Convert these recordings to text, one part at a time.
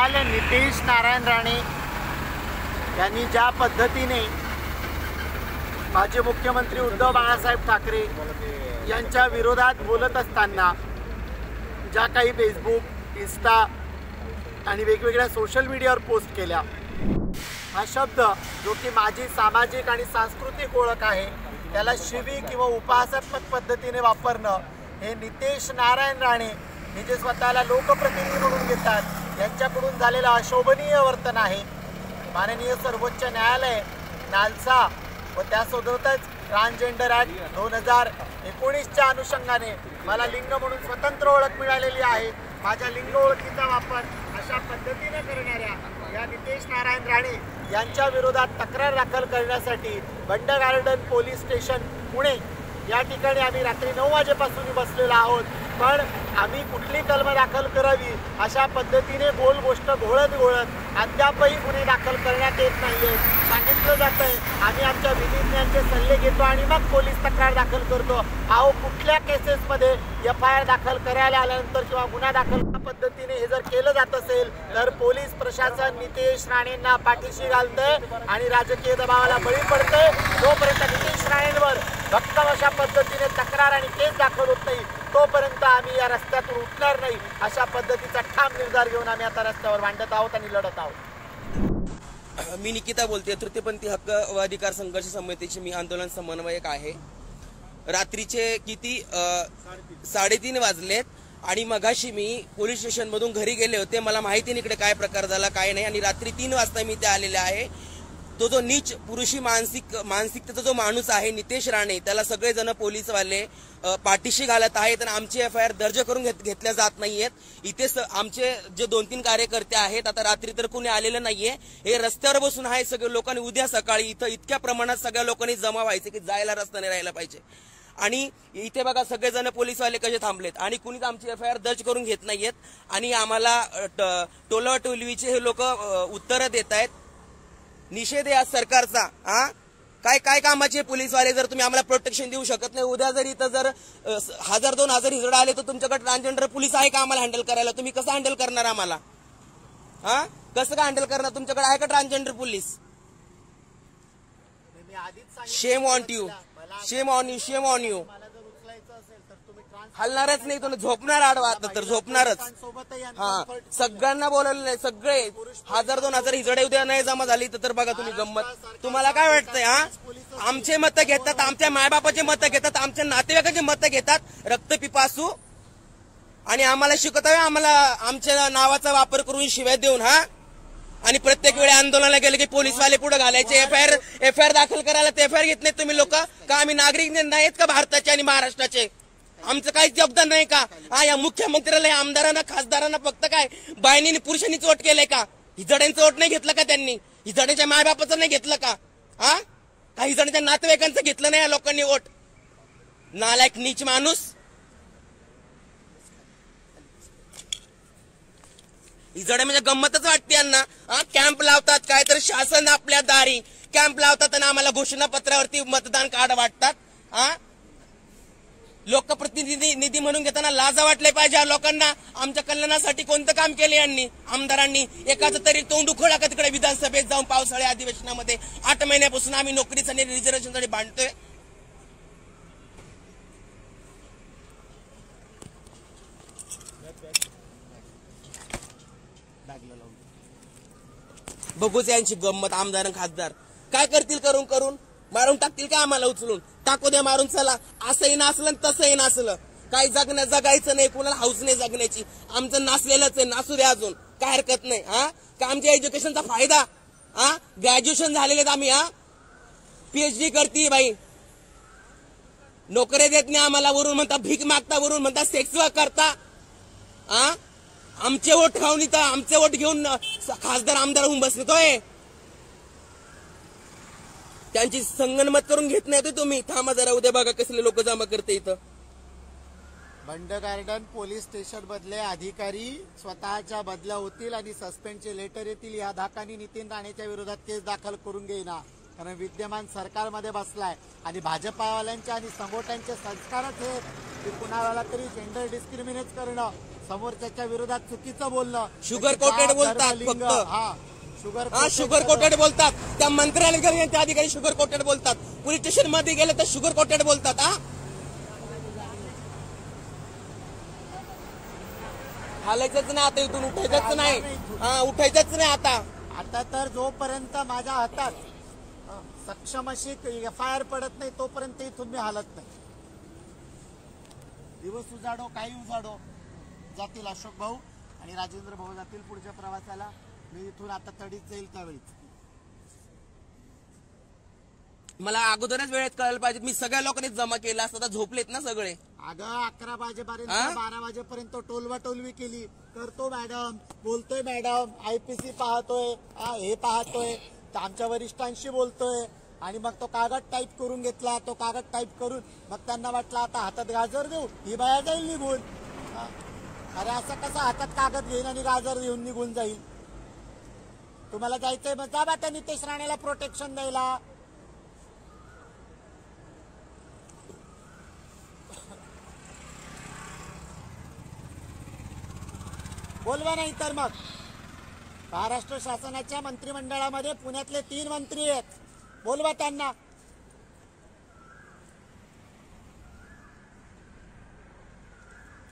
काल नितेश नारायण राणे यांनी ज्या पद्धतीने माजी मुख्यमंत्री उद्धव बाळासाहेब ठाकरे यांच्या विरोधात बोलत असताना ज्या काही फेसबुक, इंस्टा आणि वेगवेगळ्या सोशल मीडियावर पोस्ट केल्या, हा शब्द जो की माझी सामाजिक आणि सांस्कृतिक ओळख आहे त्याला शिवी किंवा उपहासात्मक पद्धतीने वापरणं हे नितेश नारायण राणे हे जे स्वतःला लोकप्रतिनिधी म्हणून घेतात यांच्याकडून झालेलं अशोभनीय वर्तन आहे। माननीय सर्वोच्च न्यायालय नालसा व त्यासोबतच ट्रान्सजेंडर ॲक्ट 2019च्या अनुषंगाने मला लिंग म्हणून स्वतंत्र ओळख मिळालेली आहे। माझ्या लिंग ओळखीचा वापर अशा पद्धतीने करणाऱ्या या नितेश नारायण राणे यांच्या विरोधात तक्रार दाखल करण्यासाठी बंड गार्डन पोलीस स्टेशन पुणे या ठिकाणी आम्ही रात्री 9 वाजेपासून बसलेलो आहोत। पण आम्ही कुठली कलम दाखल करावी अशा पद्धतीने बोल गोष्ट घोळत अद्यापही गुन्हे दाखल करण्यात येत नाहीये। सांगितलं जातंय आम्ही आमच्या विधिज्ञांचे सल्ले घेतो आणि मग पोलीस तक्रार दाखल करतो। अहो कुठल्या केसेसमध्ये FIR दाखल करायला आल्यानंतर किंवा गुन्हा दाखल पद्धतीने हे जर केलं जात असेल तर पोलीस प्रशासन नितेश राणेंना पाठीशी घालतंय आणि राजकीय दबावाला बळी पडतंय। जोपर्यंत नितेश राणेंवर भक्कम अशा पद्धतीने तक्रार आणि केस दाखल होत नाही तोपर्यंत आम्ही या रस्त्यातून उठणार नाही अशा पद्धतीचा ठाम निर्धार घेऊन आम्ही आता रस्त्यावर मांडत आहोत आणि लढत आहोत। मी निकिता बोलते, तृतीयपंथी हक्क व अधिकार संघर्ष समितीचे मी आंदोलन समन्वयक आहे। रात्रीचे किती 3:30 वाजलेत आणि मगाशी मी पोलीस स्टेशन मधून घरी गेले होते। मला माहिती नाही इकडे काय प्रकार झाला काय नाही आणि रात्री 3 वाजता मी इथे आलेले आहे। तो जो नीच पुरुषी मानसिकतेचा जो माणूस आहे नितेश राणे त्याला सगळेजण पोलीसवाले पाठीशी घालत आहेत आणि आमची FIR दर्ज करून घेतल्या जात नाहीयेत। इथे आमचे जे 2-3 कार्यकर्ते आहेत, आता रात्री तर कोणी आलेलं नाहीये, हे रस्त्यावर बसून आहे। सगळे लोकांनी उद्या सकाळी इथं इतक्या प्रमाणात सगळ्या लोकांनी जमा व्हायचे की जायला रस्ता नाही राहिला पाहिजे। आणि इथे बघा सगळेजण पोलीसवाले कसे थांबलेत आणि कुणीच आमची FIR दर्ज करून घेत नाहीयेत आणि आम्हाला टोलवाटोलवीचे हे लोक उत्तरं देत आहेत। निषेध आहे सरकारचा। काय कामाचे पोलीसवाले जर तुम्ही आम्हाला प्रोटेक्शन देऊ शकत नाही, उद्या जर इथं जर 1000-2000 हिजडा आले तर तुमच्याकडे ट्रान्सजेंडर पोलीस आहे का आम्हाला हँडल करायला? तुम्ही कसं हँडल करणार आम्हाला? कसं काय हँडल करणार? तुमच्याकडे आहे का transgender police? Shame on you, shame on you, shame on you. हलणारच नाही, तुम्ही झोपणार आडवा तर झोपणारच। सगळ्यांना बोलवलेलं सगळे 1000-2000 हिजडे उद्या नाही जमा झाली तर बघा तुम्ही गंमत। तुम्हाला काय वाटतंय? आमचे मतं घेतात, आमच्या मायबापाचे मतं घेतात, आमच्या नातेवाईकाचे मतं घेतात, रक्तपिपासू आणि आम्हाला शिकवत आहे आम्हाला आमच्या नावाचा वापर करून शिव्या देऊन आणि प्रत्येक वेळी आंदोलनाला गेले की पोलीसवाले पुढे घालायचे। FIR दाखल करायला ते FIR घेत नाही तुम्ही लोक का? आम्ही नागरिक नाहीत का भारताचे आणि महाराष्ट्राचे? आमचं काहीच योगदान नाही का? या मुख्यमंत्र्याला, या आमदारांना, खासदारांना फक्त काय बायनीने पुरुषांनीच वोट केलंय का? हिजड्यांचं वोट नाही घेतलं का त्यांनी? हिजड्यांच्या मायबापाचं नाही घेतलं का? काही जणांच्या नातेवाईकांचं घेतलं नाही या लोकांनी वोट? नालायक नीच माणूस। हिजडे म्हणजे गंमतच वाटते यांना। कॅम्प लावतात, काय तर शासन आपल्या दारी कॅम्प लावतात आणि आम्हाला घोषणापत्रावरती मतदान कार्ड वाटतात। लोकप्रतिनिधी म्हणून घेताना लाजा वाटले पाहिजे लोकांना। आमच्या कल्याणासाठी कोणतं काम केले यांनी आमदारांनी? एकाचं तरी तोंड उखळा का तिकडे विधानसभेत जाऊन पावसाळ्या अधिवेशनामध्ये? 8 महिन्यापासून आम्ही नोकरीसाठी रिझर्वेशनसाठी भांडतोय। बघूच यांची गंमत। आमदार खासदार काय करतील? करून मारून टाकतील का आम्हाला? उचलून टाकू द्या मारून, चला। असंही नाचलं तसंही नाचलं, काही जगायचं नाही, कुणाला हाऊस नाही जगण्याची। आमचं नाचलेलंच आहे, नाचू द्या अजून, काय हरकत नाही। का आमच्या एज्युकेशनचा फायदा? ग्रॅज्युएशन झालेले आम्ही, PhD करते बाई, नोकरी देत नाही आम्हाला, वरून म्हणता भीक मागता, वरून म्हणता सेक्स करता। आमचे वोट खाऊन इथं आमचे वोट घेऊन खासदार आमदार होऊन बसतोय। त्यांची संगनमत करून घेत नाही तुम्ही। थांबा जरा, उद्या बघा कसले लोक जमा करते इथं। बंड गार्डन पोलीस स्टेशन मधले अधिकारी स्वतःच्या बदल्या होतील आणि सस्पेंडचे लेटर येतील या धाकानी नितीन राणेच्या विरोधात केस दाखल करून घेईना। कारण विद्यमान सरकारमध्ये बसलाय आणि भाजपावाल्यांचे आणि संघटनांचे संस्कारच हे कुणाला तरी जेंडर डिस्क्रिमिनेट करणं, समोरच्याच्या विरोधात चुकीचं बोलणं, शुगर त्याची कोटेड जात, बोलतात धर्म, लिंग, फक्त. हा शुगर शुगर कोटेड बोलतात. त्या मंत्रालयात त्या अधिकारी शुगर कोटेड बोलतात. पोलीस स्टेशन मध्ये गेले तर शुगर कोटेड बोलतात. हालायचंच नाही आता, इथून उठायचंच नाही. उठायचंच नाही आता. आता तर जोपर्यंत माझ्या हातात सक्षम अशी FIR पडत नाही तोपर्यंत इथून मी हालत नाही. दिवस उजाडो काही उजाडो जातील अशोक भाऊ आणि राजेंद्र भाऊ जातील पुढच्या प्रवासाला. मी इथून आता तडीत जाईल त्यावेळीच. मला अगोदरच वेळेत कळायला पाहिजे. मी सगळ्या लोकांनी जमा केला असता, झोपलेत ना सगळे. अगं 11 वाजेपर्यंत 12 वाजेपर्यंत टोलवा टोलवी केली. करतो मॅडम, बोलतोय मॅडम, IPC पाहतोय, हे पाहतोय, आमच्या वरिष्ठांशी बोलतोय. आणि मग तो कागद टाईप करून घेतला. तो कागद टाईप करून मग त्यांना वाटलं आता हातात गाजर देऊ, ही बाया जाईल निघून. अरे असं कसं हातात कागद घेईन आणि गाजर घेऊन निघून जाईल? तुम्हाला जायचंय मग जा बा त्या नितेश राणेला प्रोटेक्शन द्यायला. बोलवा नाही तर मग. महाराष्ट्र शासनाच्या मंत्रिमंडळामध्ये पुण्यातले 3 मंत्री आहेत, बोलवा त्यांना.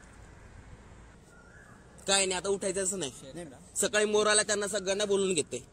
काय नाही आता उठायचंच नाही. सकाळी मोराला त्यांना सगळ्यांना बोलून घेते.